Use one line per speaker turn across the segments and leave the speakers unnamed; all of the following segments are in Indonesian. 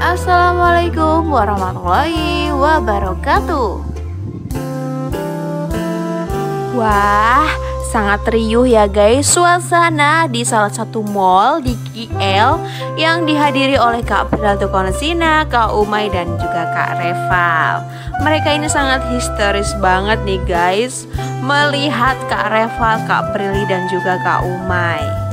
Assalamualaikum warahmatullahi wabarakatuh. Wah, sangat riuh ya guys suasana di salah satu mall di KL yang dihadiri oleh Kak Prilly Latuconsina, Kak Umay dan juga Kak Reval. Mereka ini sangat histeris banget nih guys melihat Kak Reval, Kak Prilly dan juga Kak Umay.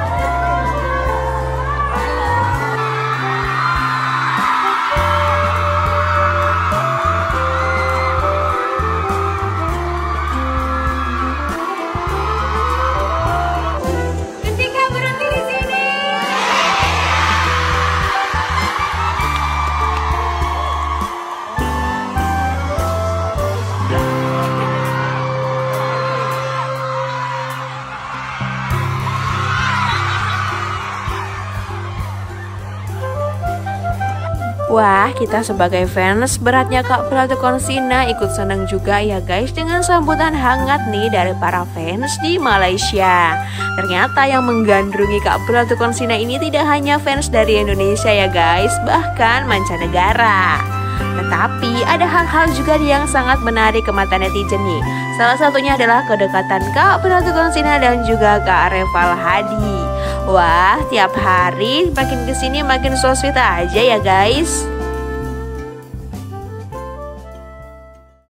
Wah, kita sebagai fans beratnya Kak Prilly Latuconsina ikut senang juga ya guys dengan sambutan hangat nih dari para fans di Malaysia. Ternyata yang menggandrungi Kak Prilly Latuconsina ini tidak hanya fans dari Indonesia ya guys, bahkan mancanegara. Tetapi ada hal-hal juga yang sangat menarik ke mata netizen nih. Salah satunya adalah kedekatan Kak Prilly Latuconsina dan juga Kak Reval Hadi. Wah, tiap hari makin kesini makin so sweet aja ya guys.